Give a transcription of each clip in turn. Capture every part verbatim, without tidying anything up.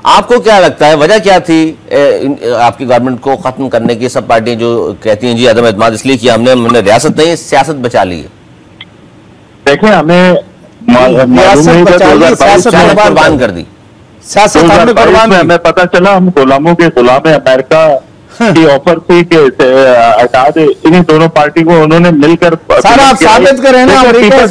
आपको क्या लगता है वजह क्या थी ए, आपकी गवर्नमेंट को खत्म करने की? सब पार्टियां जो कहती हैं जी अदम एतमाद इसलिए किया हमने हमने रियासत नहीं सियासत बचा ली है। देखिए हमें रियासत बचा ली, सियासत कुर्बान कर दी। सियासत हमने कुर्बान में हमें पता चला हम गुलामों के गुलाम अमेरिका की ऑफर थी कि हटा दे इन्हीं दोनों पार्टी को। उन्होंने मिलकर सर आप साबित करें ना पीपल्स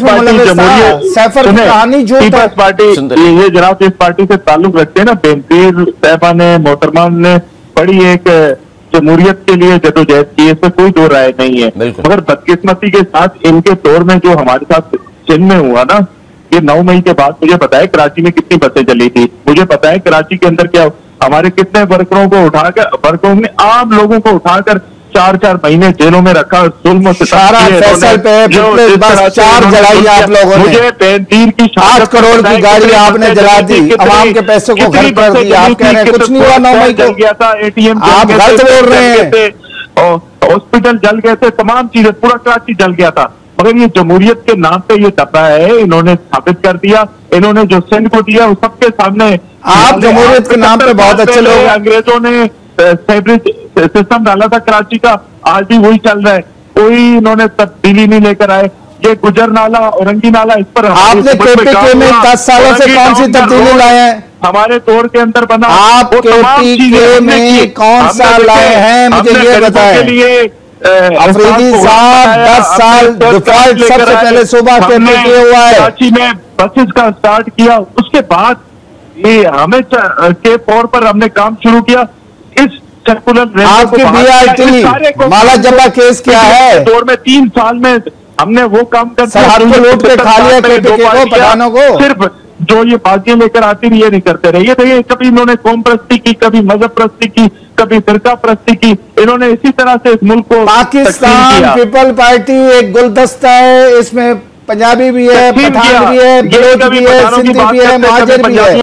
पार्टी ये जनाब इस पार्टी से ताल्लुक रखते हैं ना, बेनजीर साहबा ने मोहतरमा ने बड़ी एक जमहूरियत के लिए जदोजहद की, इसमें कोई दो राय नहीं है। मगर बदकिस्मती के साथ इनके दौर में जो हमारे साथ चीन में हुआ ना, ये नौ मई के बाद मुझे पता है कराची में कितनी बसें चली थी, मुझे पता है कराची के अंदर क्या हमारे कितने वर्करों को उठाकर वर्करों ने आम लोगों को उठाकर चार चार महीने जेलों में रखा। जुल्म सारा फैसल पे बस चार जलाई आप लोगों ने। मुझे बेनजीर की आठ करोड़ की गाड़ी आपने जला दी, आवाम के पैसों को घर कर दिया। आप कह रहे हैं कुछ नहीं हुआ नौ मई को, गया था एटीएम आप गलत बोल रहे हैं। हॉस्पिटल जल गए थे, तमाम चीजें, पूरा कराची जल गया था। मगर ये जमहूरियत के नाम पे ये डब्बा है, इन्होंने स्थापित कर दिया। इन्होंने जो सिंध को दिया उस सबके सामने आप जमहूरियत के नाम पे बहुत अच्छे लोग। अंग्रेजों ने फेवरेट सिस्टम डाला था कराची का, आज भी वही चल रहा है, कोई इन्होंने तब्दीली नहीं लेकर आए। ये गुजर नाला औरंगी नाला इस पर आपने केपीके में दस सालों से कौन सी तब्दीली लाए हैं? हमारे दौर के अंदर बना। आप केपीके में कौन सा लाए हैं मुझे ये बताएं। अफरीदी साहब दस साल डिफॉल्ट सबसे पहले सुबह केपीके हुआ है। कराची में बसेस का स्टार्ट किया, उसके बाद ये हमें के तौर पर हमने काम शुरू किया। इस सर्कुलर आपकी बीआईटी माला जब्बा केस क्या है? दौर में तीन साल में हमने वो काम कर लूट के खा लिया केपीके को, पठानों को। सिर्फ जो ये बातें लेकर आती रही, ये नहीं करते रहे। ये देखिए कभी इन्होंने कौम प्रस्ती की, कभी मजहब प्रस्ती की, कभी फिरका प्रस्ती की। इन्होंने इसी तरह से इस मुल्क को पाकिस्तान पीपल पार्टी एक गुलदस्ता है, इसमें पंजाबी भी है, पठान भी है, बलोच भी है, सिंधी भी है, महाजर भी है।